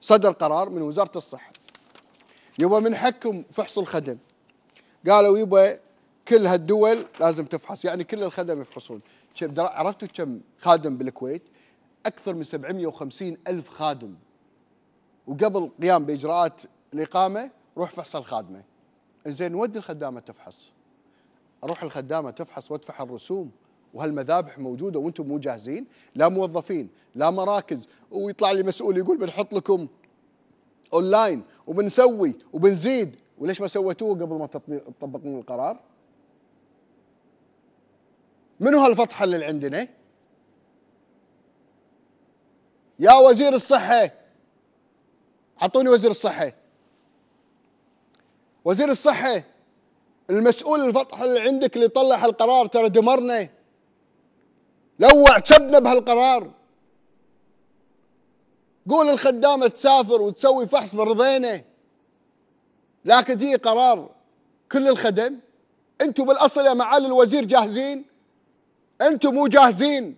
صدر قرار من وزارة الصحة يبا من حقكم فحص الخدم. قالوا يبا كل هالدول لازم تفحص، يعني كل الخدم يفحصون. عرفتوا كم خادم بالكويت؟ أكثر من 750 ألف خادم، وقبل قيام بإجراءات الإقامة روح فحص الخادمة. إنزين ودي الخدامة تفحص، أروح الخدامة تفحص وادفع الرسوم، وهالمذابح موجودة وأنتم مو جاهزين، لا موظفين لا مراكز، ويطلع لي مسؤول يقول بنحط لكم أونلاين وبنسوي وبنزيد. وليش ما سويتوه قبل ما تطبقون القرار؟ منو هالفطحة اللي عندنا؟ يا وزير الصحة، أعطوني وزير الصحة. وزير الصحة المسؤول الفطحة اللي عندك اللي طلع هالقرار ترى دمرنا، لوع شبنا بهالقرار. قول الخدامة تسافر وتسوي فحص برضينا، لكن دي قرار كل الخدم. انتم بالاصل يا معالي الوزير جاهزين؟ انتم مو جاهزين.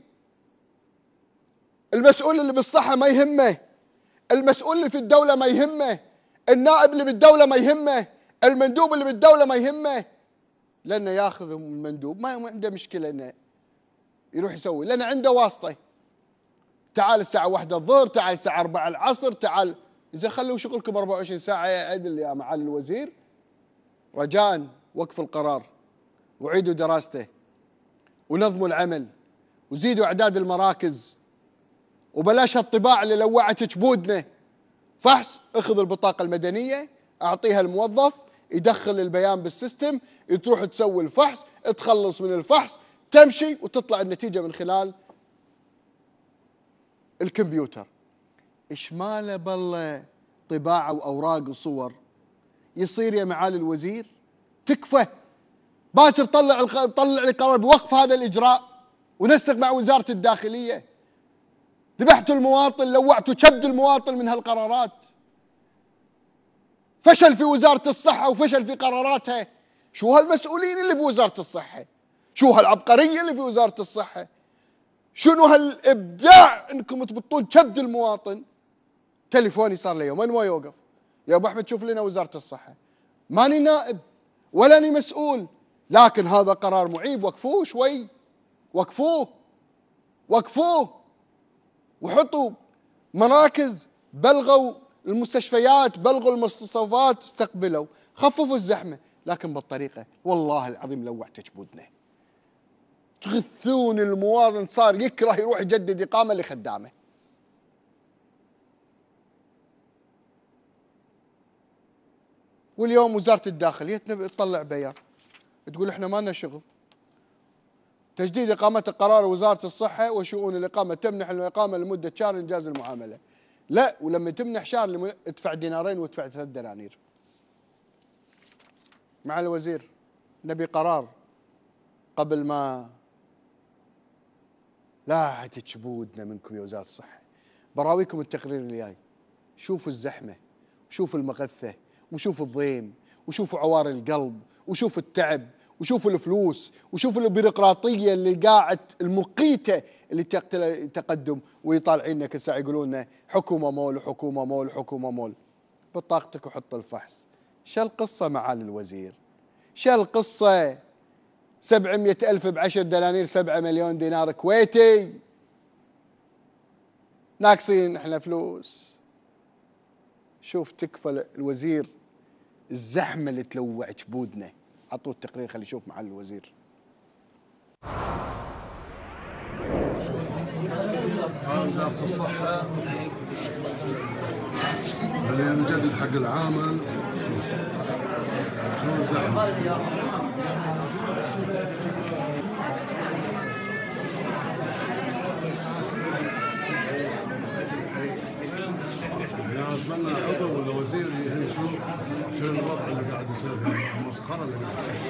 المسؤول اللي بالصحة ما يهمه، المسؤول اللي في الدولة ما يهمه، النائب اللي بالدولة ما يهمه، المندوب اللي بالدولة ما يهمه، لأنه ياخذ المندوب ما عنده مشكلة انه يروح يسوي، لأنه عنده واسطة. تعال الساعة 1 الظهر، تعال الساعة 4 العصر، تعال. إذا خلوا شغلكم 24 ساعة يا عدل يا معالي الوزير، رجاء وقف القرار وعيدوا دراسته ونظموا العمل وزيدوا أعداد المراكز، وبلاش هالطباع اللي لوعت جبودنا. فحص، اخذ البطاقة المدنية أعطيها الموظف يدخل البيان بالسيستم، تروح تسوي الفحص، تخلص من الفحص، تمشي وتطلع النتيجة من خلال الكمبيوتر. إيش ماله بالله طباعة وأوراق وصور؟ يصير يا معالي الوزير تكفى، باكر طلع لي قرار بوقف هذا الإجراء ونسق مع وزارة الداخلية. ذبحتوا المواطن، لوعتوا كبد المواطن من هالقرارات. فشل في وزارة الصحة وفشل في قراراتها. شو هالمسؤولين اللي بوزارة الصحة؟ شو هالعبقرية اللي في وزارة الصحة؟ شنو هالإبداع انكم تبطون كبد المواطن؟ تليفوني صار لي يومين ما يوقف، يا ابو احمد شوف لنا وزارة الصحة. ماني نائب ولا اني مسؤول، لكن هذا قرار معيب، وقفوه شوي، وقفوه وقفوه، وحطوا مراكز، بلغوا المستشفيات، بلغوا المستوصفات، استقبلوا، خففوا الزحمة. لكن بالطريقة والله العظيم لوعت جبودنا، تغثون المواطن، صار يكره يروح يجدد إقامة لخدامه. واليوم وزارة الداخلية تطلع بيان تقول احنا ما لنا شغل، تجديد إقامة قرار وزارة الصحة وشؤون الإقامة، تمنح الإقامة لمدة شهر إنجاز المعاملة. لا، ولما تمنح شهر ادفع دينارين وادفع 3 دنانير. مع الوزير نبي قرار قبل ما لا تجبودنا منكم يا وزارة الصحة. براويكم التقرير اللي جاي، شوفوا الزحمة، وشوفوا المغثة، وشوفوا الضيم، وشوفوا عوار القلب، وشوفوا التعب، وشوفوا الفلوس، وشوفوا البيروقراطية اللي قاعد المقيتة اللي تقدم، ويطالعيننا كل ساعة يقولون لنا حكومة مول وحكومة مول وحكومة مول. بطاقتك وحط الفحص. شو القصة معالي الوزير؟ شو القصة؟ 700 ألف ب10 دنانير، 7 مليون دينار كويتي، ناقصين احنا فلوس. شوف تكفى الوزير الزحمة اللي تلوع جبودنا. عطوه التقرير خلي يشوف معالي الوزير. وزارة الصحة اللي نجدد حق العامل، شنو الزحمة؟ يعني اتمنى عضو ولا وزير يشوف شنو الوضع اللي قاعد يصير فيه، المسخره اللي قاعد يصير.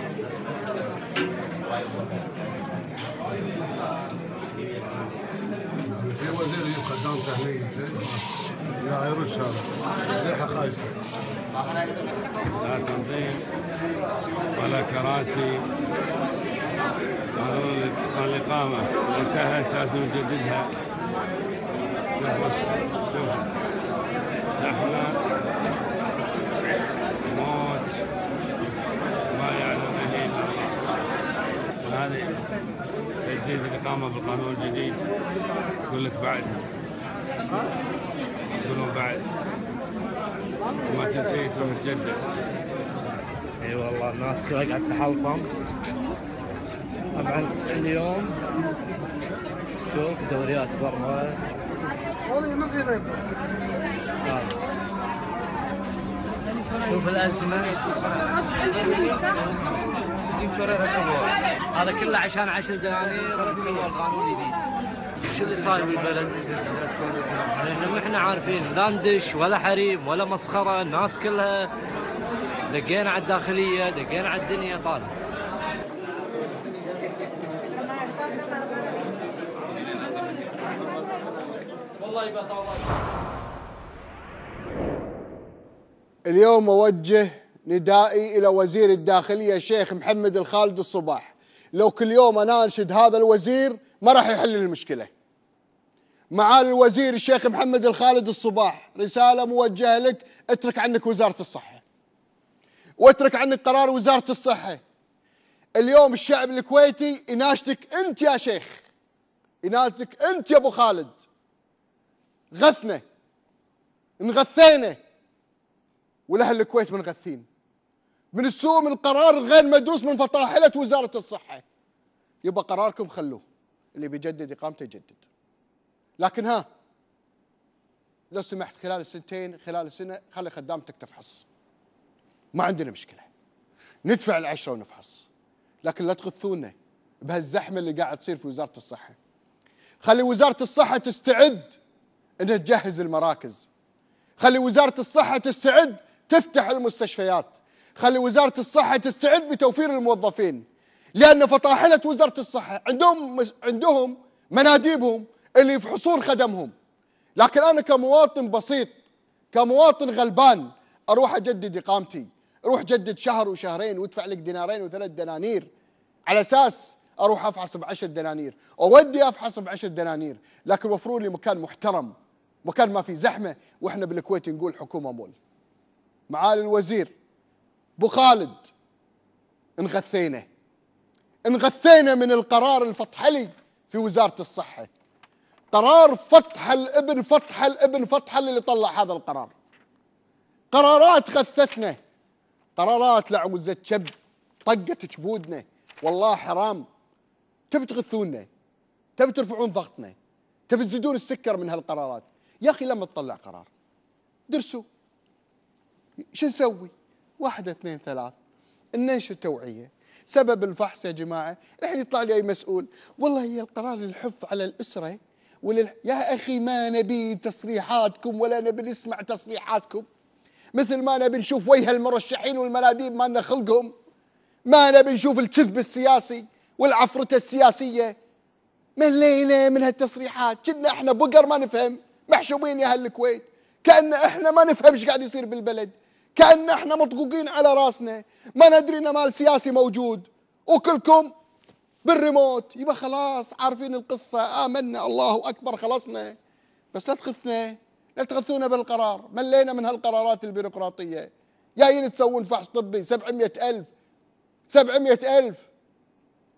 يعني في وزير يجيب خدام تهنئي يا يرش هذا ريحه خايسه. لا تنظيم ولا كراسي. الإقامة انتهت لازم نجددها. شوف بس، شوف الإقامة بالقانون الجديد يقول لك بعد، يقولون بعد وما تنتهي تروح تجدد. اي والله الناس كلها قاعد تحلطم. طبعا اليوم شوف دوريات برا. شوف الأزمة، هذا كله عشان 10 دنانير سووا القانون الجديد. شو اللي صاير بالبلد؟ ما احنا عارفين، لا ندش ولا حريم ولا مسخرة، الناس كلها دقينا على الداخلية، دقينا على الدنيا طالع. اليوم أوجه ندائي إلى وزير الداخلية الشيخ محمد الخالد الصباح. لو كل يوم أنا أنشد هذا الوزير ما راح يحل المشكلة. معالي الوزير الشيخ محمد الخالد الصباح، رسالة موجهة لك، اترك عنك وزارة الصحة واترك عنك قرار وزارة الصحة. اليوم الشعب الكويتي يناشدك أنت يا شيخ، يناشدك أنت يا أبو خالد. غثنا، انغثينا، والأهل الكويت منغثين من السوء، من القرار غير مدروس من فطاحلة وزارة الصحة. يبقى قراركم خلوه، اللي بيجدد إقامته يجدد. لكن لو سمحت خلال السنتين، خلال السنة، خلي خدامتك تفحص، ما عندنا مشكلة، ندفع ال10 ونفحص، لكن لا تغثونا بهالزحمة اللي قاعد تصير في وزارة الصحة. خلي وزارة الصحة تستعد انها تجهز المراكز، خلي وزارة الصحة تستعد تفتح المستشفيات، خلي وزارة الصحة تستعد بتوفير الموظفين، لأن فطاحلة وزارة الصحة عندهم مناديبهم اللي يفحصون خدمهم. لكن أنا كمواطن بسيط، كمواطن غلبان، أروح أجدد إقامتي، أروح أجدد شهر وشهرين وادفع لك دينارين و3 دنانير على أساس أروح أفحص ب10 دنانير، أودي أفحص ب10 دنانير، لكن وفروا لي مكان محترم، مكان ما في زحمة. وإحنا بالكويت نقول حكومة مول. معالي الوزير أبو خالد، انغثينا من القرار الفطحلي في وزارة الصحة، قرار فتح الابن اللي طلع هذا القرار. قرارات غثتنا، قرارات لعوزة شب طقت جبودنا. والله حرام، تبي تغثونا، تبي ترفعون ضغطنا، تبي تزيدون السكر من هالقرارات. يا أخي لما تطلع قرار درسوا شو نسوي؟ 1 2 3 ننشر توعية. سبب الفحص يا جماعة، الحين يطلع لي أي مسؤول والله هي القرار للحفظ على الأسرة يا أخي ما نبي تصريحاتكم ولا نبي نسمع تصريحاتكم، مثل ما نبي نشوف وجه المرشحين والمناديب ما لنا خلقهم، ما نبي نشوف الكذب السياسي والعفرة السياسية. ملينا من هالتصريحات، كنا احنا بقر ما نفهم، محشومين يا اهل الكويت، كأن احنا ما نفهم ايش قاعد يصير بالبلد، كأن احنا مطقوقين على راسنا، ما ندري ان مال سياسي موجود وكلكم بالريموت. يبقى خلاص عارفين القصة، آمنا الله أكبر خلصنا. بس لا تغثنا، لا تغثونا بالقرار، ملينا من هالقرارات البيروقراطية. جايين تسوون فحص طبي 700,000 700,000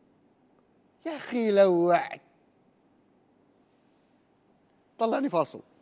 يا أخي لوعت. طلعني فاصل.